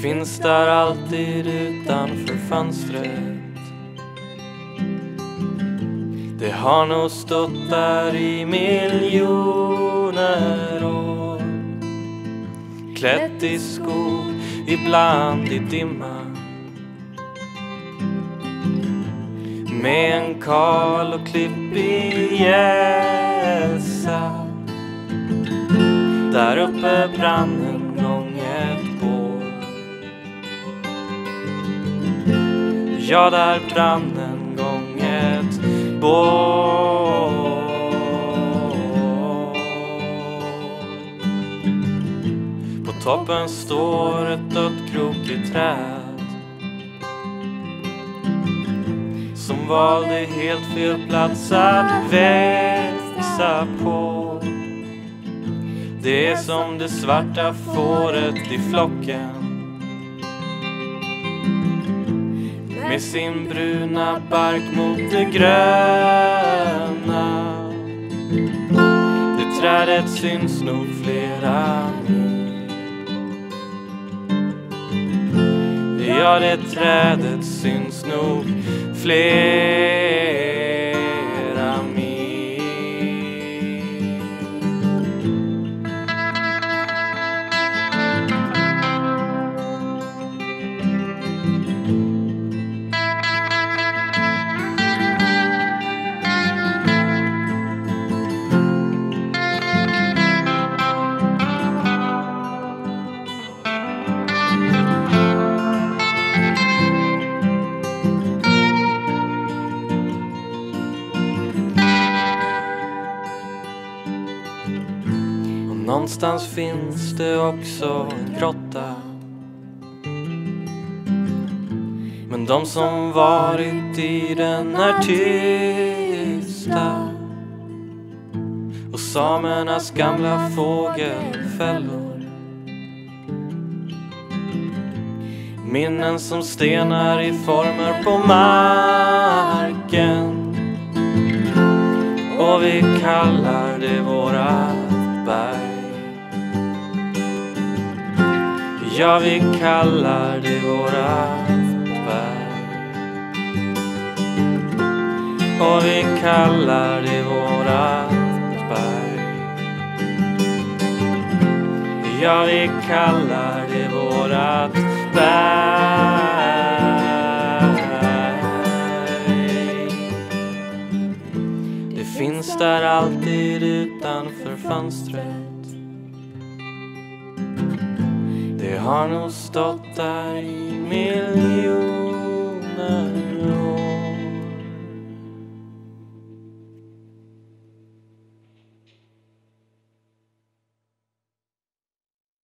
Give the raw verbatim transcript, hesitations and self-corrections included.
finns där alltid utanför fönstret. Det har nog stått där i miljoner år, klätt i skog, ibland i dimma, med en kal och klippig gässa. Där uppe brann en gång ett bål. Ja, där brann en gång ett bål. På toppen står ett dött krokigt träd som valde helt fel plats att växa på. Det är som det svarta fåret i flocken, med sin bruna bark mot det gröna. Det trädet syns nog flera mil. Ja, det trädet syns nog flera mil. Någonstans finns det också en grotta, men de som varit i den är tysta. Och samernas gamla fågelfällor, minnen som stenar i former på marken. Och vi kallar det våra berg. Ja, vi kallar det vårat berg. Och vi kallar det vårat berg. Ja, vi kallar det vårat berg. Det finns där alltid utanför fönstret. Det har nog stått där i miljoner